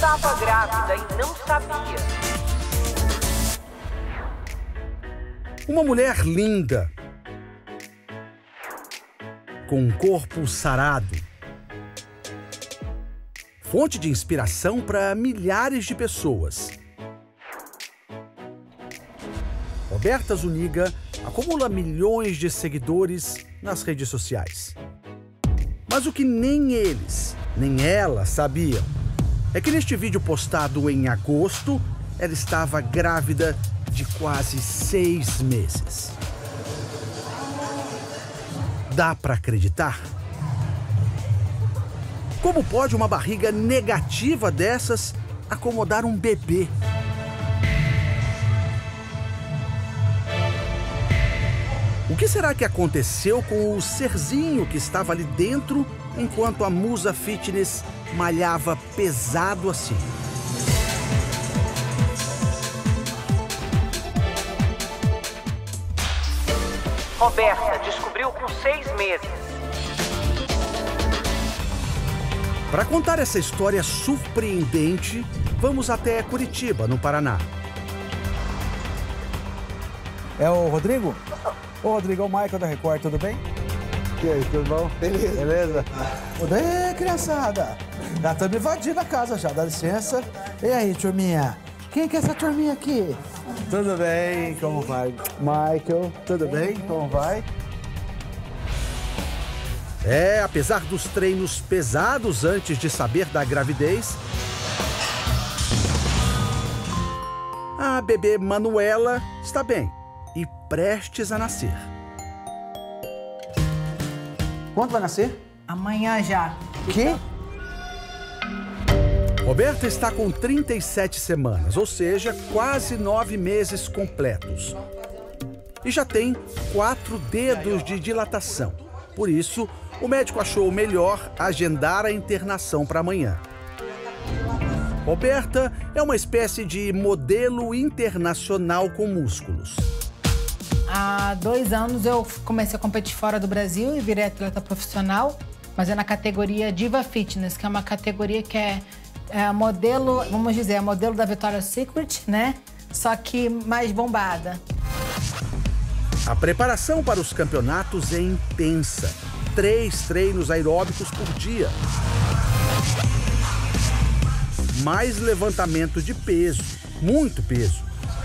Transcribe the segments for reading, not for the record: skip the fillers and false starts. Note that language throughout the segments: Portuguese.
estava grávida e não sabia. Uma mulher linda, com um corpo sarado, fonte de inspiração para milhares de pessoas. Roberta Zuniga acumula milhões de seguidores nas redes sociais. Mas o que nem eles, nem ela sabiam é que neste vídeo postado em agosto, ela estava grávida de quase 6 meses. Dá para acreditar? Como pode uma barriga negativa dessas acomodar um bebê? O que será que aconteceu com o serzinho que estava ali dentro enquanto a musa fitness malhava pesado assim? Roberta descobriu com 6 meses. Para contar essa história surpreendente, vamos até Curitiba, no Paraná. É o Rodrigo? Ô, Rodrigo, é o Michael da Record, tudo bem? E aí, tudo bom? Beleza. Ô, daí, criançada? Já estamos invadindo a casa já, dá licença. E aí, turminha? Quem que é essa turminha aqui? Tudo bem, como vai? Michael, tudo bem? Como vai? Apesar dos treinos pesados antes de saber da gravidez, a bebê Manuela está bem e prestes a nascer. Quando vai nascer? Amanhã já. Quê? Roberta está com 37 semanas, ou seja, quase 9 meses completos. E já tem 4 dedos de dilatação. Por isso, o médico achou melhor agendar a internação para amanhã. Roberta é uma espécie de modelo internacional com músculos. Há 2 anos eu comecei a competir fora do Brasil e virei atleta profissional, mas é na categoria Diva Fitness, que é uma categoria que é modelo, vamos dizer, é modelo da Victoria's Secret, né? Só que mais bombada. A preparação para os campeonatos é intensa. 3 treinos aeróbicos por dia. Mais levantamento de peso, muito peso.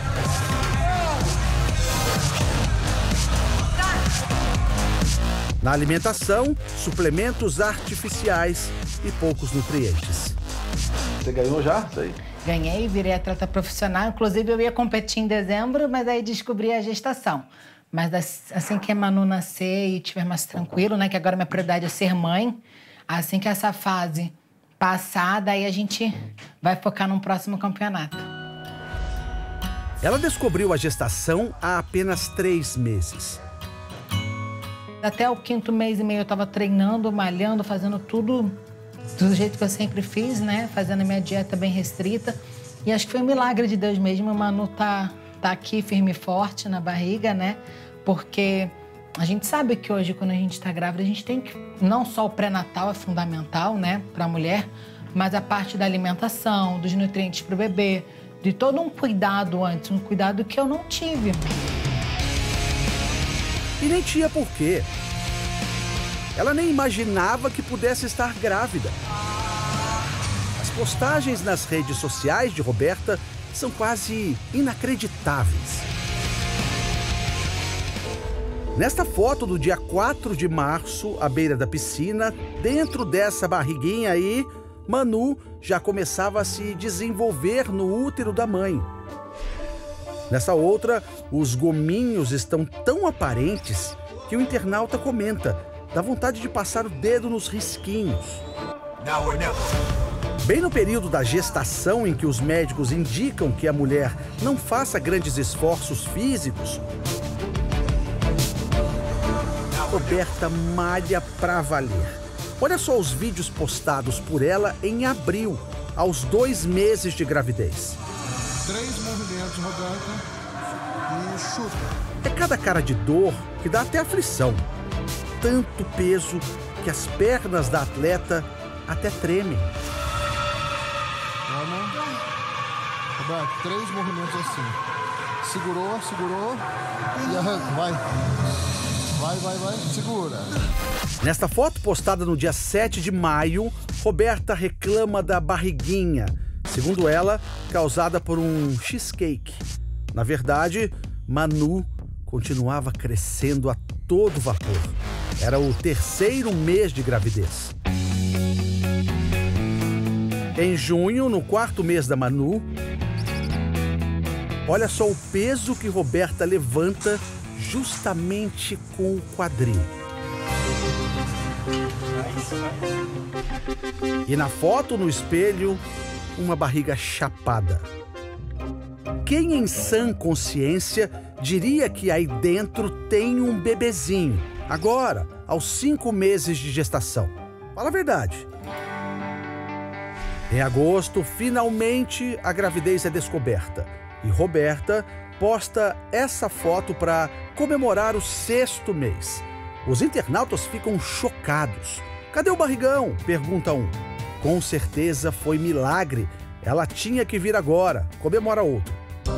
Na alimentação, suplementos artificiais e poucos nutrientes. Você ganhou já? Isso aí. Ganhei, virei atleta profissional. Inclusive, eu ia competir em dezembro, mas aí descobri a gestação. Mas assim que a Manu nascer e estiver mais tranquilo, né? Que agora minha prioridade é ser mãe. Assim que essa fase passar, daí a gente vai focar num próximo campeonato. Ela descobriu a gestação há apenas 3 meses. Até o 5º mês e meio eu estava treinando, malhando, fazendo tudo do jeito que eu sempre fiz, né? Fazendo a minha dieta bem restrita. E acho que foi um milagre de Deus mesmo. A Manu tá aqui firme e forte na barriga, né? Porque a gente sabe que hoje, quando a gente está grávida, a gente tem que... Não só o pré-natal é fundamental, né? Para a mulher, mas a parte da alimentação, dos nutrientes para o bebê, de todo um cuidado antes, um cuidado que eu não tive. E nem tinha porquê. Ela nem imaginava que pudesse estar grávida. As postagens nas redes sociais de Roberta são quase inacreditáveis. Nesta foto do dia 4 de março, à beira da piscina, dentro dessa barriguinha aí, Manu já começava a se desenvolver no útero da mãe. Nessa outra, os gominhos estão tão aparentes que o internauta comenta: dá vontade de passar o dedo nos risquinhos. Bem no período da gestação, em que os médicos indicam que a mulher não faça grandes esforços físicos, Roberta malha pra valer. Olha só os vídeos postados por ela em abril, aos 2 meses de gravidez. 3 movimentos, Roberta, e chuta. É cada cara de dor que dá até aflição. Tanto peso que as pernas da atleta até tremem. Toma. Roberto, 3 movimentos assim. Segurou, segurou e arranca. Vai. Vai. Segura. Nesta foto postada no dia 7 de maio, Roberta reclama da barriguinha, segundo ela, causada por um cheesecake. Na verdade, Manu continuava crescendo a todo vapor. Era o 3º mês de gravidez. Em junho, no 4º mês da Manu, olha só o peso que Roberta levanta justamente com o quadril. E na foto no espelho, uma barriga chapada. Quem em sã consciência diria que aí dentro tem um bebezinho, agora, aos 5 meses de gestação? Fala a verdade. Em agosto, finalmente, a gravidez é descoberta. E Roberta posta essa foto para comemorar o 6º mês. Os internautas ficam chocados. Cadê o barrigão? Pergunta um. Com certeza foi milagre. Ela tinha que vir agora. Comemora outro.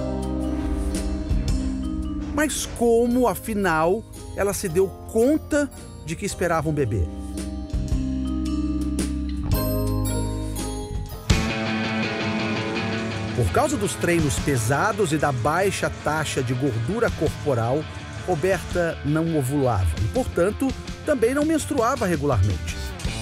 Mas como, afinal, ela se deu conta de que esperava um bebê? Por causa dos treinos pesados e da baixa taxa de gordura corporal, Roberta não ovulava e, portanto, também não menstruava regularmente.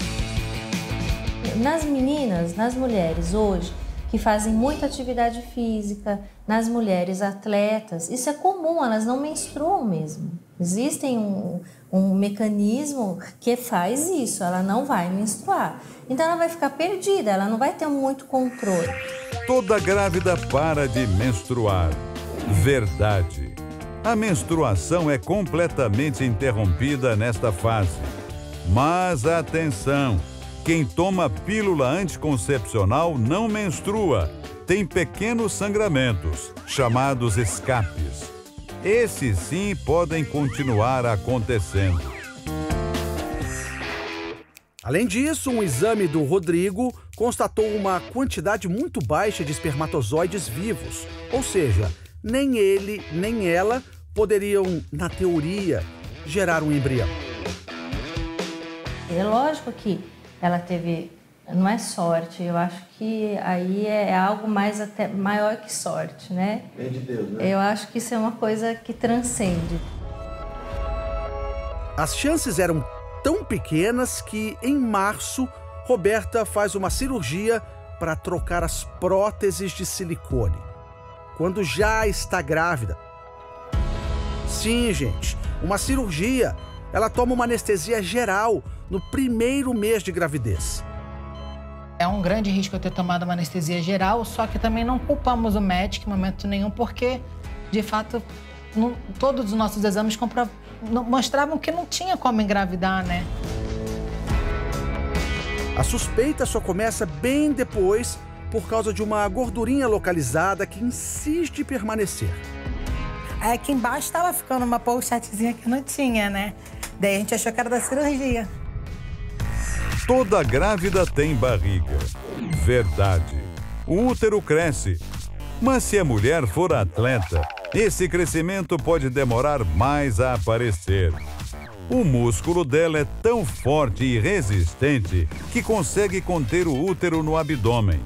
Nas meninas, nas mulheres hoje, que fazem muita atividade física, nas mulheres atletas, isso é comum, elas não menstruam mesmo. Existe um mecanismo que faz isso, ela não vai menstruar. Então ela vai ficar perdida, ela não vai ter muito controle. Toda grávida para de menstruar. Verdade. A menstruação é completamente interrompida nesta fase. Mas atenção! Quem toma pílula anticoncepcional não menstrua. Tem pequenos sangramentos, chamados escapes. Esses sim podem continuar acontecendo. Além disso, um exame do Rodrigo constatou uma quantidade muito baixa de espermatozoides vivos. Ou seja, nem ele, nem ela poderiam, na teoria, gerar um embrião. É lógico que ela teve, não é sorte, eu acho que aí é algo mais até maior que sorte, né? Vem de Deus, né? Eu acho que isso é uma coisa que transcende. As chances eram tão pequenas que, em março, Roberta faz uma cirurgia para trocar as próteses de silicone, quando já está grávida. Sim, gente, uma cirurgia. Ela toma uma anestesia geral no 1º mês de gravidez. É um grande risco eu ter tomado uma anestesia geral, só que também não culpamos o médico em momento nenhum, porque, de fato, todos os nossos exames mostravam que não tinha como engravidar, né? A suspeita só começa bem depois por causa de uma gordurinha localizada que insiste em permanecer. Aí aqui embaixo estava ficando uma pochetezinha que não tinha, né? Daí a gente achou que era da cirurgia. Toda grávida tem barriga. Verdade. O útero cresce. Mas se a mulher for atleta, esse crescimento pode demorar mais a aparecer. O músculo dela é tão forte e resistente que consegue conter o útero no abdômen.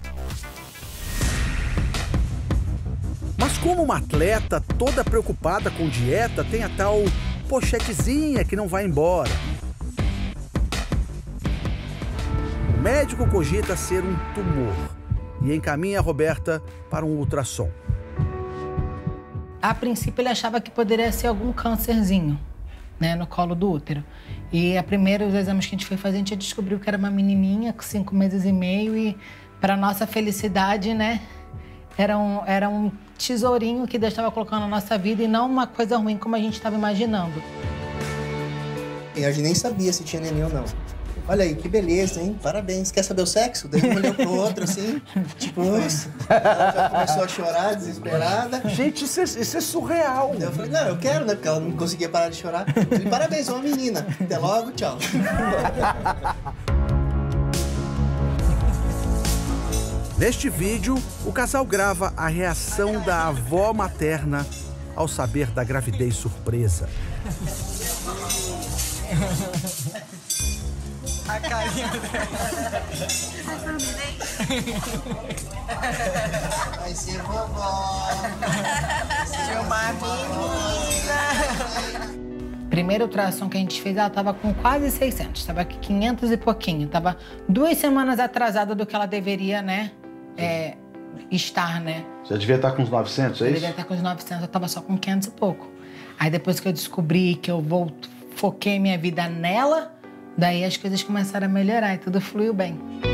Mas como uma atleta toda preocupada com dieta tem a tal pochetezinha que não vai embora? O médico cogita ser um tumor e encaminha a Roberta para um ultrassom. A princípio ele achava que poderia ser algum câncerzinho, né, no colo do útero. E os exames que a gente foi fazer, a gente descobriu que era uma menininha com 5 meses e meio e, para nossa felicidade, né, era um tesourinho que Deus estava colocando na nossa vida e não uma coisa ruim como a gente estava imaginando. E a gente nem sabia se tinha neném ou não. Olha aí, que beleza, hein? Parabéns. Quer saber o sexo? Daí um olhou pro outro, assim, tipo, nossa. Ela já começou a chorar, desesperada. Gente, isso é surreal. Daí eu falei, não, eu quero, né? Porque ela não conseguia parar de chorar. Eu falei, parabéns, é uma menina. Até logo, tchau. Neste vídeo, o casal grava a reação da avó materna ao saber da gravidez surpresa. A carinha dela. Vai ser vovó. Seu uma menina. Primeiro ultrassom que a gente fez, ela estava com quase 600, estava aqui 500 e pouquinho. Estava 2 semanas atrasada do que ela deveria, né, estar, né? Já devia estar com uns 900, é isso? Devia estar com uns 900, eu estava só com 500 e pouco. Aí depois que eu descobri que eu foquei minha vida nela, daí as coisas começaram a melhorar e tudo fluiu bem.